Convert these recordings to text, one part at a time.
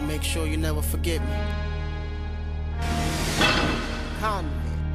make sure you never forget me. Conway.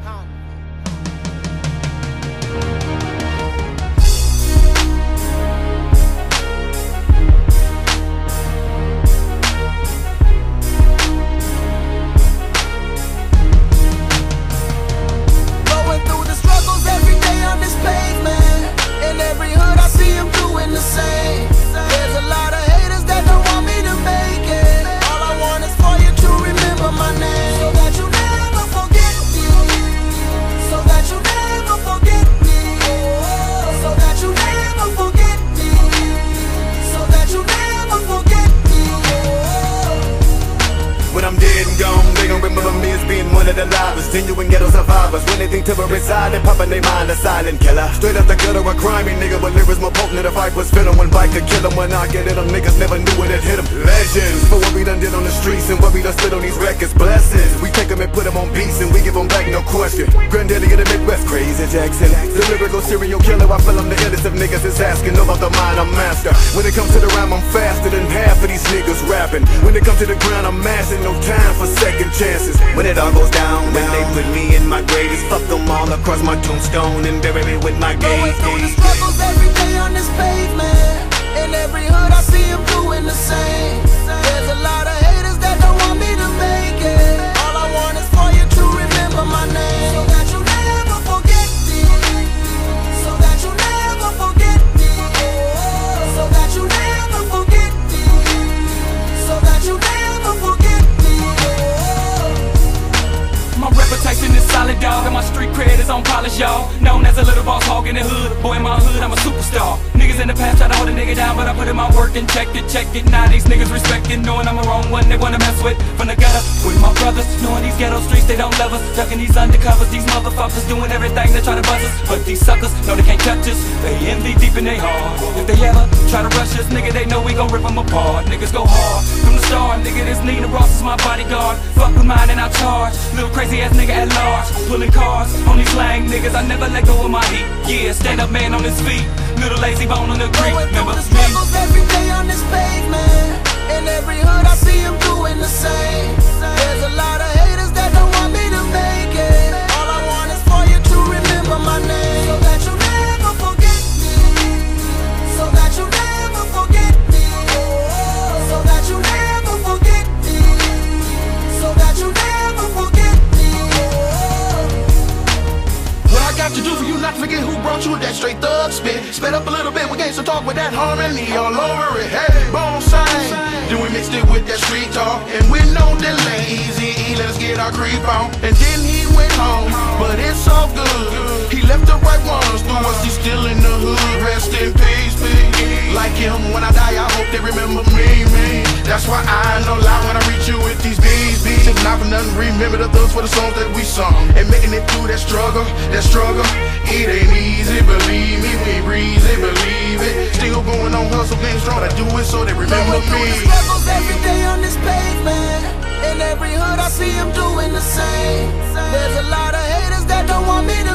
Going through the struggles every day on this pavement. In every hood I see them doing the same. There's a lot of haters that don't want me to make it. All I want is for you to remember my name, so that you never forget me. So that you never forget me. So that you never forget me. So that you never forget me. When I'm dead and gone, they gon' remember me as being one of the livest, genuine ghetto survivors. When they think to reside, they pop in their mind a silent killer. Straight up the gutter, a grimy nigga with lyrics more potent than the fight was fit him. One bike to kill him, when I get it, them niggas never knew it had hit him. Legends for what we done did on the streets and what we done spit on these records. Blessings, we take them and put them on beats and we give them back, no question. Granddaddy of the Midwest, Crazy Jackson, the lyrical serial killer. I feel I'm the illest of niggas is asking about the mind I'm master. When it comes to the rhyme, I'm faster than half of these niggas rapping. When it comes to the ground, I'm mashing, no time for second chances. When it all goes down, when they put me in my grave, just fuck them all across my tombstone and bury me with my gaze. Going through the struggles every day on this pavement. In every hood I see them doing the same. There's a lot of haters that don't want me to make it. All I want is for you to remember my name, so that you never forget me. So that you never forget me. So that you never forget me. So that you never forget me. My reputation is solid, dog, and my street cred is on polish, y'all. Known as a little boss hog in the hood. Boy, in my hood, I'm a superstar. Niggas in the past try to hold a nigga down, but I put in my work and check it. Now these niggas respect it, knowing I'm a wrong one they wanna mess with. From the gutter, with my brothers, knowing these ghetto streets, they don't love us. Ducking these undercovers, these motherfuckers doing everything to try to buzz us. But these suckers know they can't touch us, they envy deep in their heart. If they ever try to rush us, nigga, they know we gon' rip them apart. Niggas go hard, from the start, nigga, this Nina Ross is my bodyguard. Fuck with mine and I charge, little crazy ass nigga at large. Pulling cars on these slang niggas, I never let go of my heat. Yeah, stand up man on his feet, little lazy bone on the creek. Going through Remember the me? struggles every day on this pavement. In every hood I see them doing the same. There's a lot of haters that don't want me to make it. All I want is for you to remember my name, so that you never forget me. So that you never forget me. So that you never forget me. So that you never forget me. What I got to do for you not to forget who brought you that straight thug spit. Sped up a little bit, we gained some talk with that harmony all over it. Hey, bone sign. Then we mixed it with that street talk, and with no delay, easy, let us get our creep on. And then he went home, but it's all good. He left the right ones through us, he's still in the hood. Rest in peace, Biggie. Like him, when I die, I hope they remember me. That's why I no lie when I reach you with these bees. If not for nothing, remember the thugs for the songs that we sung. And making it through that struggle, it ain't easy, believe me, we breezy, believe it. Still going on, hustle, getting strong, I do it so they remember Going through the me. struggles every day on this pavement. In every hood I see them doing the same. There's a lot of haters that don't want me to